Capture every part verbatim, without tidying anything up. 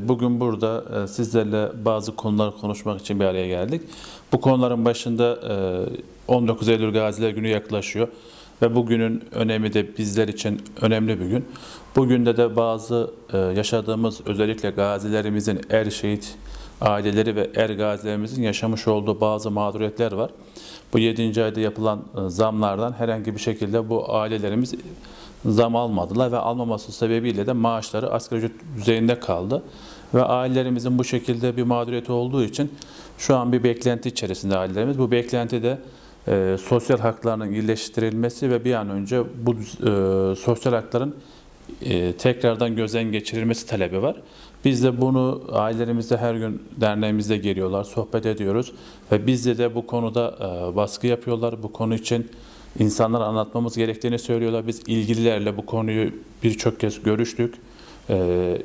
Bugün burada e, sizlerle bazı konuları konuşmak için bir araya geldik. Bu konuların başında e, on dokuz Eylül Gaziler Günü yaklaşıyor ve bugünün önemi de bizler için önemli bir gün. Bugün de de bazı e, yaşadığımız özellikle gazilerimizin, er şehit aileleri ve er gazilerimizin yaşamış olduğu bazı mağduriyetler var. Bu yedinci ayda yapılan e, zamlardan herhangi bir şekilde bu ailelerimiz zam almadılar ve almaması sebebiyle de maaşları asgari ücret düzeyinde kaldı. Ve ailelerimizin bu şekilde bir mağduriyeti olduğu için şu an bir beklenti içerisinde ailelerimiz. Bu beklenti de e, sosyal haklarının iyileştirilmesi ve bir an önce bu e, sosyal hakların e, tekrardan gözden geçirilmesi talebi var. Biz de bunu ailelerimizde her gün derneğimizde geliyorlar, sohbet ediyoruz ve bizde de bu konuda e, baskı yapıyorlar. Bu konu için insanlara anlatmamız gerektiğini söylüyorlar. Biz ilgililerle bu konuyu birçok kez görüştük. E,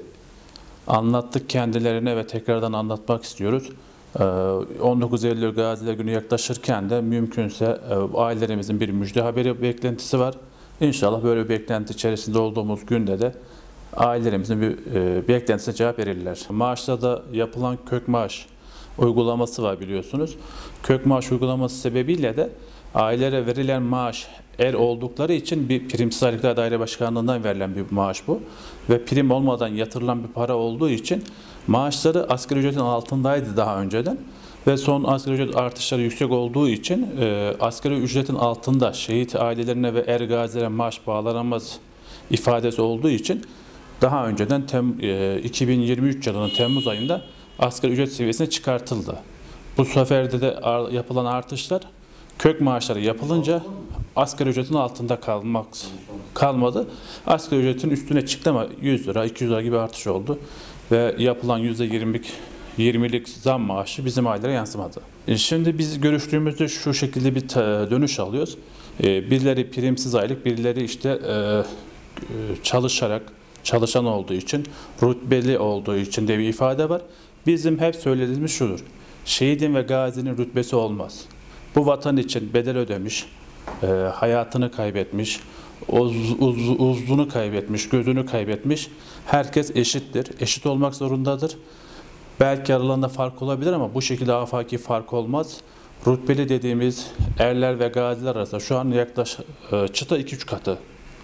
anlattık kendilerine ve tekrardan anlatmak istiyoruz. E, on dokuz Eylül Gaziler Günü yaklaşırken de mümkünse e, ailelerimizin bir müjde haberi beklentisi var. İnşallah böyle bir beklenti içerisinde olduğumuz günde de ailelerimizin bir e, beklentisine cevap verirler. Maaşta da yapılan kök maaş uygulaması var biliyorsunuz. Kök maaş uygulaması sebebiyle de ailelere verilen maaş er oldukları için bir Primsiz Aylıklar Daire Başkanlığı'ndan verilen bir maaş bu. Ve prim olmadan yatırılan bir para olduğu için maaşları asgari ücretin altındaydı daha önceden. Ve son asgari ücret artışları yüksek olduğu için e, asgari ücretin altında şehit ailelerine ve er gazilere maaş bağlanamaz ifadesi olduğu için daha önceden tem, e, iki bin yirmi üç yılının Temmuz ayında asgari ücret seviyesine çıkartıldı. Bu seferde de ar, yapılan artışlar kök maaşları yapılınca asgari ücretin altında kalmak kalmadı. Asgari ücretin üstüne çıktı ama yüz lira, iki yüz lira gibi artış oldu ve yapılan yüzde yirmilik yirmilik zam maaşı bizim ailelere yansımadı. E şimdi biz görüştüğümüzde şu şekilde bir dönüş alıyoruz. E, birileri primsiz aylık, birileri işte e, çalışarak, çalışan olduğu için, rütbeli olduğu için de bir ifade var. Bizim hep söylediğimiz şudur: şehidin ve gazinin rütbesi olmaz. Bu vatan için bedel ödemiş, e, hayatını kaybetmiş, uz, uz, uzvunu kaybetmiş, gözünü kaybetmiş. Herkes eşittir, eşit olmak zorundadır. Belki aralarında fark olabilir ama bu şekilde afaki fark olmaz. Rütbeli dediğimiz erler ve gaziler arasında şu an yaklaşık çıta iki üç katı.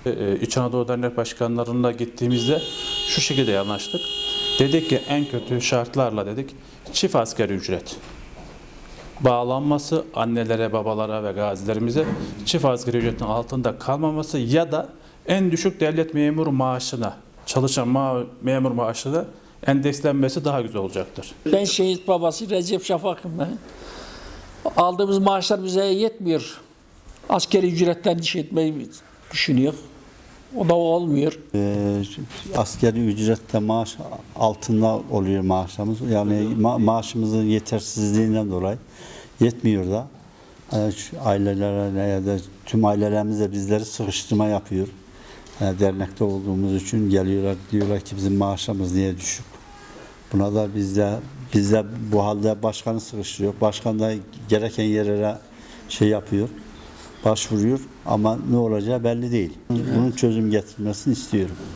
İç Anadolu Dernek Başkanlarına gittiğimizde şu şekilde anlaştık. Dedik ki en kötü şartlarla dedik çift asgari ücret bağlanması, annelere, babalara ve gazilerimize çift asgari ücretin altında kalmaması ya da en düşük devlet memuru maaşına, çalışan ma memur maaşına endekslenmesi daha güzel olacaktır. Ben şehit babası Recep Şafak'ım ben. Aldığımız maaşlar bize yetmiyor. Askeri ücretten iş etmeyi düşünüyor. O da olmuyor. Ee, askeri ücrette maaş altında oluyor maaşımız. Yani ma maaşımızın yetersizliğinden dolayı yetmiyor da. Yani ailelere ya da tüm ailelerimize bizleri sıkıştırma yapıyor. Yani dernekte olduğumuz için geliyorlar, diyorlar ki bizim maaşımız niye düşük? Buna da biz de, biz de bu halde başkanı sıkıştırıyor. Başkan da gereken yerlere şey yapıyor, başvuruyor ama ne olacağı belli değil. Bunun çözüm getirmesini istiyorum.